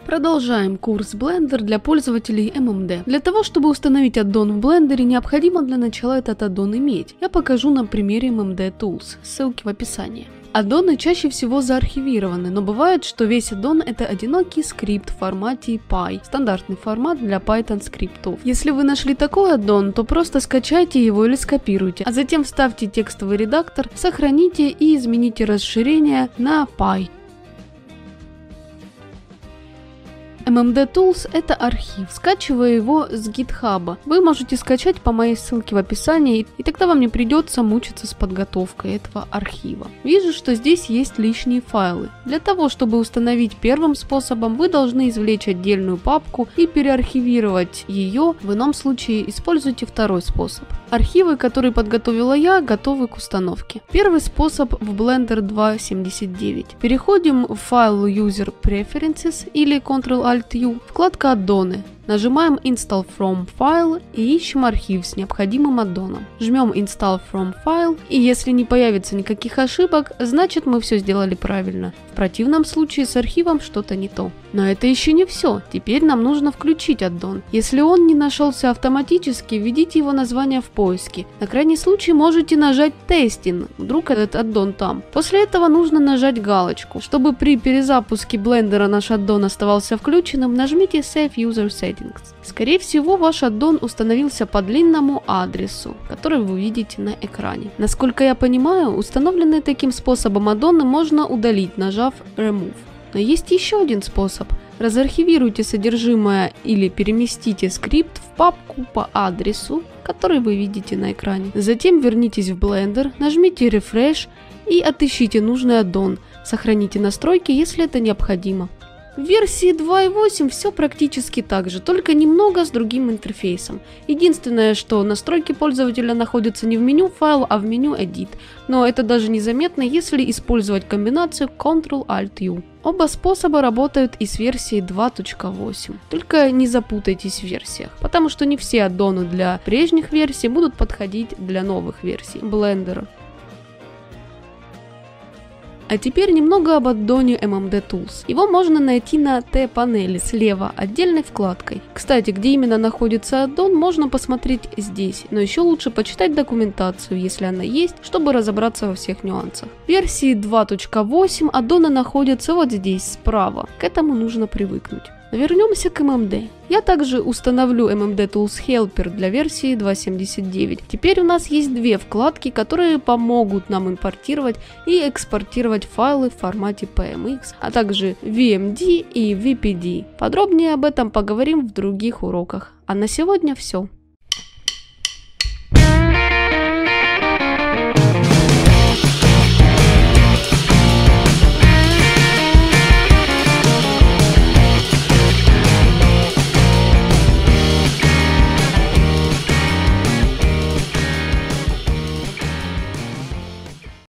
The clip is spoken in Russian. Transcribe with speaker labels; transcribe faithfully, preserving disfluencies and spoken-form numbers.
Speaker 1: Продолжаем курс Blender для пользователей эм эм дэ. Для того, чтобы установить аддон в Blender, необходимо для начала этот аддон иметь. Я покажу на примере эм эм дэ Tools, ссылки в описании. Аддоны чаще всего заархивированы, но бывает, что весь аддон это одинокий скрипт в формате пай, стандартный формат для Python скриптов. Если вы нашли такой аддон, то просто скачайте его или скопируйте, а затем вставьте текстовый редактор, сохраните и измените расширение на пай. эм эм дэ Tools — это архив, скачивая его с GitHub. Вы можете скачать по моей ссылке в описании, и тогда вам не придется мучиться с подготовкой этого архива. Вижу, что здесь есть лишние файлы. Для того, чтобы установить первым способом, вы должны извлечь отдельную папку и переархивировать ее. В ином случае используйте второй способ. Архивы, которые подготовила я, готовы к установке. Первый способ в Blender два точка семьдесят девять. Переходим в файл User Preferences или контрол-Alt-U, вкладка Аддоны. Нажимаем Install from File и ищем архив с необходимым аддоном. Жмем Install from File, и если не появится никаких ошибок, значит мы все сделали правильно. В противном случае с архивом что-то не то. Но это еще не все. Теперь нам нужно включить аддон. Если он не нашелся автоматически, введите его название в поиске. На крайний случай можете нажать Testing, вдруг этот аддон там. После этого нужно нажать галочку. Чтобы при перезапуске блендера наш аддон оставался включенным, нажмите Save User Settings. Скорее всего, ваш аддон установился по длинному адресу, который вы видите на экране. Насколько я понимаю, установленные таким способом аддоны можно удалить, нажав Remove. Но есть еще один способ. Разархивируйте содержимое или переместите скрипт в папку по адресу, который вы видите на экране. Затем вернитесь в Blender, нажмите Refresh и отыщите нужный аддон. Сохраните настройки, если это необходимо. В версии два точка восемь все практически так же, только немного с другим интерфейсом. Единственное, что настройки пользователя находятся не в меню файл, а в меню Edit. Но это даже незаметно, если использовать комбинацию контрол-Alt-U. Оба способа работают и с версией два точка восемь. Только не запутайтесь в версиях, потому что не все аддоны для прежних версий будут подходить для новых версий Blender. А теперь немного об аддоне эм эм дэ Tools. Его можно найти на T-панели слева, отдельной вкладкой. Кстати, где именно находится аддон, можно посмотреть здесь, но еще лучше почитать документацию, если она есть, чтобы разобраться во всех нюансах. В версии два точка восемь аддоны находятся вот здесь, справа. К этому нужно привыкнуть. Но вернемся к эм эм дэ. Я также установлю эм эм дэ Tools Helper для версии два точка семьдесят девять. Теперь у нас есть две вкладки, которые помогут нам импортировать и экспортировать файлы в формате пи эм икс, а также ви эм ди и ви пи ди. Подробнее об этом поговорим в других уроках. А на сегодня все.